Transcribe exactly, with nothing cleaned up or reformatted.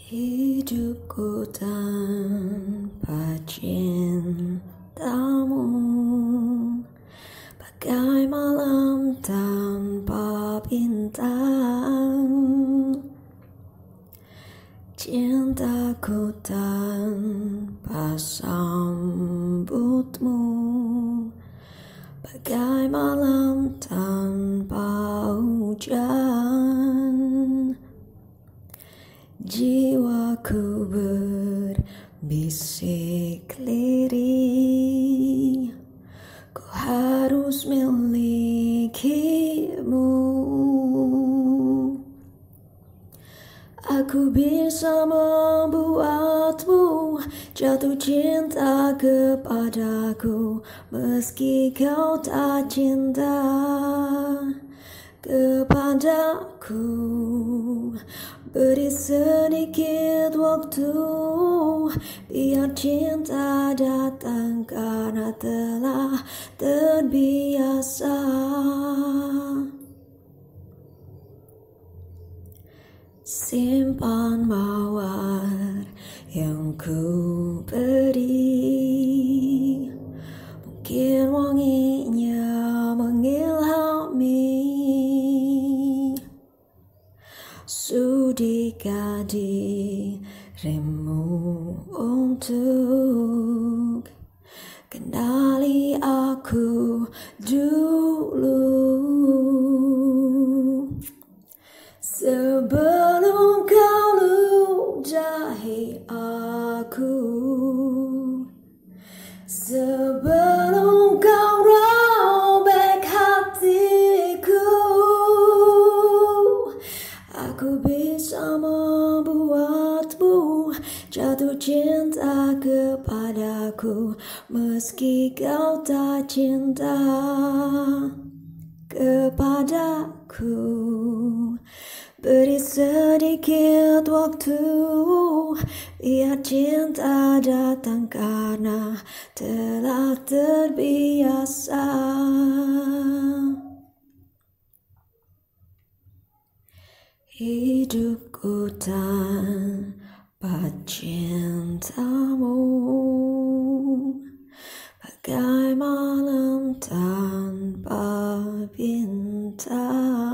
Hidupku tanpa cintamu, bagai malam tanpa bintang. Cintaku tanpa sambutmu, bagai malam tanpa hujan. Jiwaku berbisik lirih, ku harus milikimu. Aku bisa membuatmu jatuh cinta kepadaku, meski kau tak cinta kepadaku. Beri sedikit waktu, biar cinta datang karena telah terbiasa. Simpan mawar yang ku beri, mungkin wanginya mengilhami. Sudikah dirimu untuk kenali aku dulu, sebelum kau ludahi aku, sebelum kau robek hatiku. Aku bisa membuatmu jatuh cinta kepadaku, meski kau tak cinta kepadaku. Beri sedikit waktu, biar cinta datang karena telah terbiasa. Hidupku tanpa cintamu, bagai malam tanpa bintang.